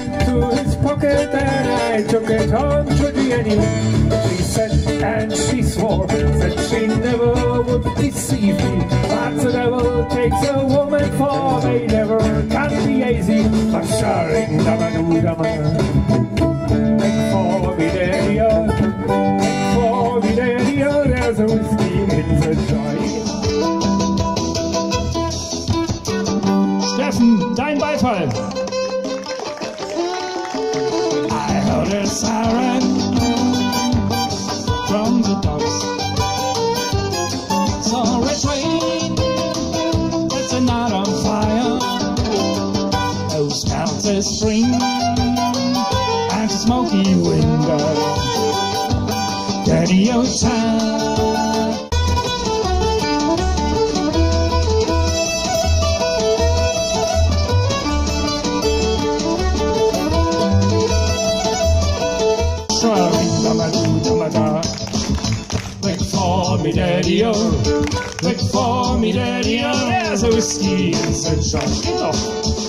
into his pocket and I took it home to Jenny. She said and she swore that she never would deceive me. But the devil takes a woman for they never can be easy. But sharing make for me daddy-o, make for me daddy-o, there's a whiskey in the joint. Steffen, dein Beifall. I heard a siren from the docks. Saw a train that's a night on fire. Oh, smelt the spring and the smoky window. Daddy-o time. Wait for me, daddy-o. Wait for me, daddy-o. There's a whiskey in the shop. Geht doch.